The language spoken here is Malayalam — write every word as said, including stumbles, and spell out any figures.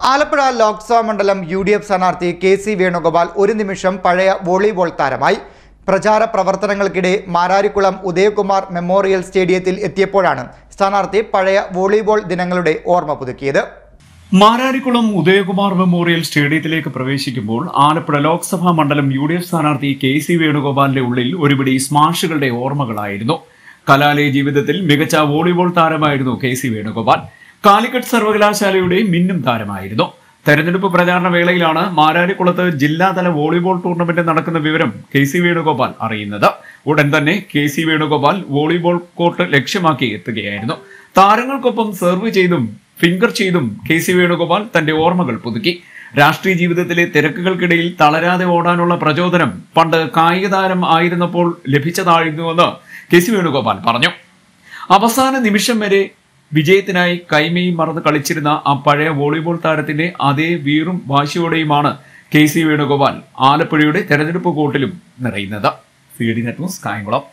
ആലപ്പുഴ ലോക്സഭാ മണ്ഡലം യു ഡി എഫ് സ്ഥാനാർത്ഥി കെ സി വേണുഗോപാൽ ഒരു നിമിഷം പഴയ വോളിബോൾ താരമായി. പ്രചാര പ്രവർത്തനങ്ങൾക്കിടെ മാരാരിക്കുളം ഉദയകുമാർ മെമ്മോറിയൽ സ്റ്റേഡിയത്തിൽ എത്തിയപ്പോഴാണ് സ്ഥാനാർത്ഥി പഴയ വോളിബോൾ ദിനങ്ങളുടെ ഓർമ്മ പുതുക്കിയത്. മാരാരിക്കുളം ഉദയകുമാർ മെമ്മോറിയൽ സ്റ്റേഡിയത്തിലേക്ക് പ്രവേശിക്കുമ്പോൾ ആലപ്പുഴ ലോക്സഭാ മണ്ഡലം യു ഡി എഫ് സ്ഥാനാർത്ഥി കെ സി വേണുഗോപാലിന്റെ ഉള്ളിൽ ഒരുപിടി സ്മാഷുകളുടെ ഓർമ്മകളായിരുന്നു. കലാലയ ജീവിതത്തിൽ മികച്ച വോളിബോൾ താരമായിരുന്നു കെ സി വേണുഗോപാൽ. കാലിക്കറ്റ് സർവകലാശാലയുടെ മിന്നും താരമായിരുന്നു. തെരഞ്ഞെടുപ്പ് പ്രചാരണ വേളയിലാണ് മാരാരിക്കുളത്ത് ജില്ലാതല വോളിബോൾ ടൂർണമെന്റ് നടക്കുന്ന വിവരം കെ സി വേണുഗോപാൽ അറിയുന്നത്. ഉടൻ തന്നെ K C Venugopal volleyball court ലക്ഷ്യമാക്കി എത്തുകയായിരുന്നു. താരങ്ങൾക്കൊപ്പം സെർവ് ചെയ്തും ഫിംഗർ ചെയ്തും കെ സി വേണുഗോപാൽ തന്റെ ഓർമ്മകൾ പുതുക്കി. രാഷ്ട്രീയ ജീവിതത്തിലെ തിരക്കുകൾക്കിടയിൽ തളരാതെ ഓടാനുള്ള പ്രചോദനം പണ്ട് കായിക താരം ആയിരുന്നപ്പോൾ ലഭിച്ചതായിരുന്നുവെന്ന് കെ സി വേണുഗോപാൽ പറഞ്ഞു. അവസാന നിമിഷം വരെ വിജയത്തിനായി കൈമയും മറന്ന് കളിച്ചിരുന്ന ആ പഴയ വോളിബോൾ താരത്തിന്റെ അതേ വീറും വാശിയോടെയുമാണ് കെ സി വേണുഗോപാൽ ആലപ്പുഴയുടെ തെരഞ്ഞെടുപ്പ് കോട്ടിലും നിറയുന്നത്. C D net news, Kayamkulam.